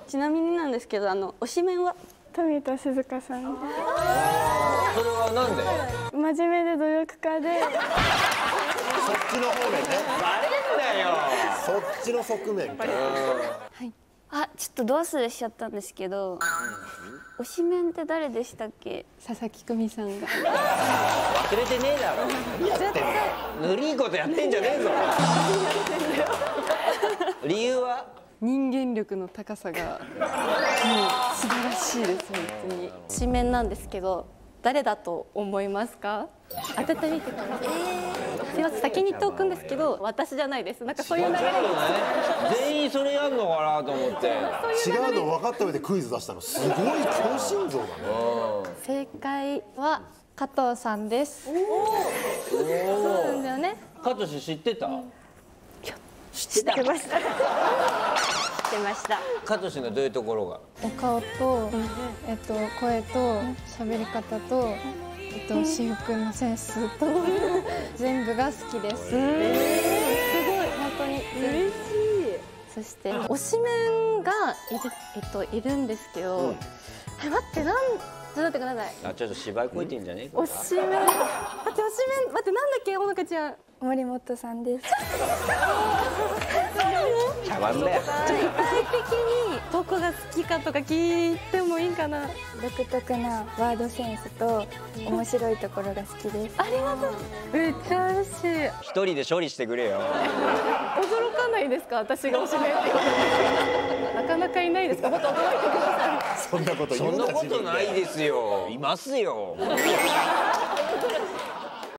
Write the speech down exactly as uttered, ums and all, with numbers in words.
ちなみになんですけど、あの推しメンは富田鈴香さん。それはなんで？ 真面目で努力家で。 そっちの方面ね。 バレんだよ。 そっちの側面か。 はい。あ、ちょっとど忘れしちゃったんですけど、推しメンって誰でしたっけ？佐々木久美さんが。 忘れてねえだろ。何やってんの？ぬりいことやってんじゃねえぞ。理由は？ 人間力の高さがもう素晴らしいです。本当に推しメンなんですけど、誰だと思いますか？当ててみてください。すいません、先に言っておくんですけど、私じゃないです。なんかそういう流れで全員それやんのかなと思って。 違うの分かった上でクイズ出したのすごい強心臓だね。 正解は加藤さんです。そうなんだよね。 加藤氏知ってた？ 知ってました。知ってました。 加藤氏のどういうところが？ お顔と、えっと声と喋り方と、えっと私服のセンスと全部が好きです。すごい本当に嬉しい。そして推しメンがいるえっといるんですけど、え待ってなんちょっと待ってください。 あ、ちょっと芝居こいてんじゃねえか。 推しメン待って推しメン待ってなんだっけほのかちゃん。森本さんです。 茶番だよ。 具体的にどこが好きかとか聞いてもいいかな。 独特なワードセンスと面白いところが好きです。 ありがとう。めっちゃ嬉しい。 一人で処理してくれよ。 驚かないですか？私が推しメンって言われて。なかなかいないですか？もっと驚いてください。 そんなこと言うな。 そんなことないですよ。いますよ。